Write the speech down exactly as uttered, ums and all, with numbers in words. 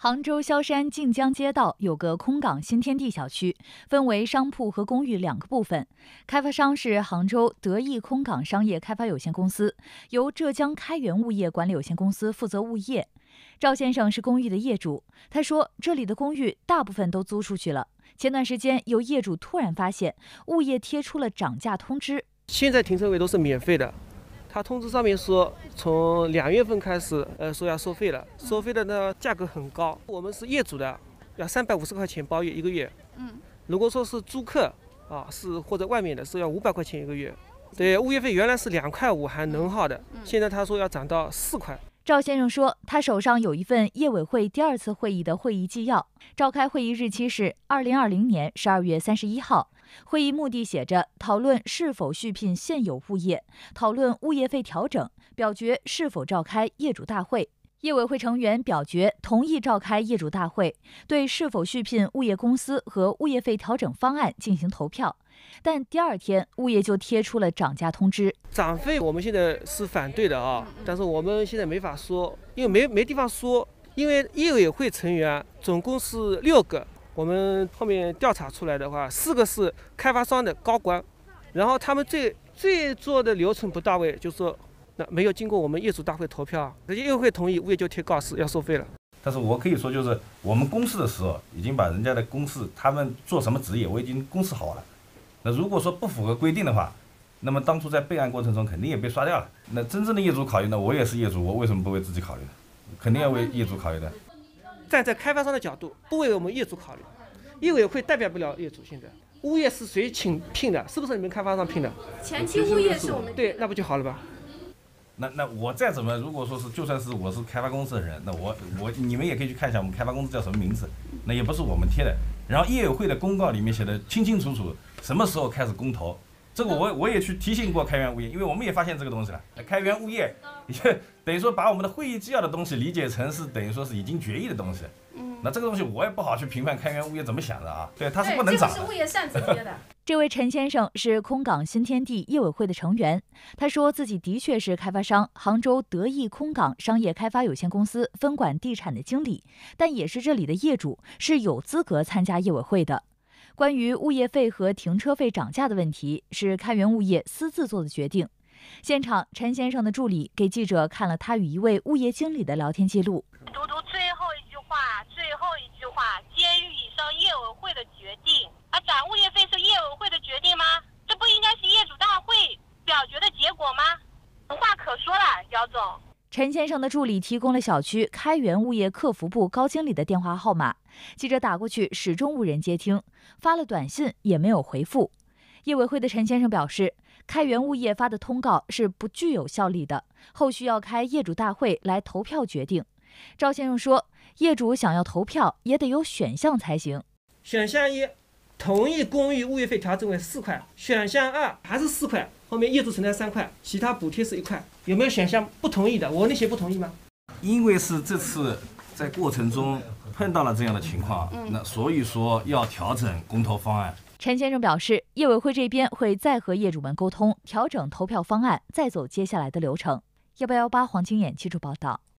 杭州萧山晋江街道有个空港新天地小区，分为商铺和公寓两个部分。开发商是杭州德意空港商业开发有限公司，由浙江开元物业管理有限公司负责物业。赵先生是公寓的业主，他说这里的公寓大部分都租出去了。前段时间有业主突然发现物业贴出了涨价通知， 现在停车位都是免费的。他通知上面说，从两月份开始，呃，说要收费了。收费的呢，价格很高。我们是业主的，要三百五十块钱包月一个月。嗯，如果说是租客啊，是或者外面的，是要五百块钱一个月。对，物业费原来是两块五含能耗的，现在他说要涨到四块。 赵先生说，他手上有一份业委会第二次会议的会议纪要，召开会议日期是二零二零年十二月三十一号。会议目的写着讨论是否续聘现有物业，讨论物业费调整，表决是否召开业主大会。业委会成员表决同意召开业主大会，对是否续聘物业公司和物业费调整方案进行投票。但第二天，物业就贴出了涨价通知。 涨费我们现在是反对的啊，但是我们现在没法说，因为没没地方说。因为业委会成员总共是六个，我们后面调查出来的话，四个是开发商的高官，然后他们最最做的流程不到位，就说那没有经过我们业主大会投票，业委会同意，物业就贴告示要收费了。 但是我可以说，就是我们公示的时候，已经把人家的公示，他们做什么职业，我已经公示好了。那如果说不符合规定的话，那么当初在备案过程中肯定也被刷掉了。那真正的业主考虑呢？我也是业主，我为什么不为自己考虑呢？肯定要为业主考虑的。 站在开发商的角度，不为我们业主考虑，业委会代表不了业主。现在物业是谁请聘的？是不是你们开发商聘的？ 前期物业是我们。 对，那不就好了吧？ 那那我再怎么，如果说是就算是我是开发公司的人，那我我你们也可以去看一下我们开发公司叫什么名字，那也不是我们贴的。然后业委会的公告里面写的清清楚楚，什么时候开始公投，这个我我也去提醒过开源物业，因为我们也发现这个东西了。开源物业也等于说把我们的会议纪要的东西理解成是等于说是已经决议的东西。嗯，那这个东西我也不好去评判开源物业怎么想的啊。对，它是不能涨的。 这个是物业擅自贴的。 这位陈先生是空港新天地业委会的成员，他说自己的确是开发商杭州德意空港商业开发有限公司分管地产的经理，但也是这里的业主，是有资格参加业委会的。关于物业费和停车费涨价的问题，是开源物业私自做的决定。现场，陈先生的助理给记者看了他与一位物业经理的聊天记录。 读读最后一句话，最后一句话，鉴于以上业委会的决定，而涨物业费是业委会的决定吗？这不应该是业主大会表决的结果吗？无话可说了，姚总。 陈先生的助理提供了小区开源物业客服部高经理的电话号码，记者打过去始终无人接听，发了短信也没有回复。业委会的陈先生表示，开源物业发的通告是不具有效力的，后续要开业主大会来投票决定。赵先生说，业主想要投票也得有选项才行。 选项一，同意公寓物业费调整为四块；选项二还是四块，后面业主承担三块，其他补贴是一块。有没有选项不同意的？我那些不同意吗？ 因为是这次在过程中碰到了这样的情况，那所以说要调整公投方案。 陈先生表示，业委会这边会再和业主们沟通，调整投票方案，再走接下来的流程。幺八幺八黄金眼记者报道。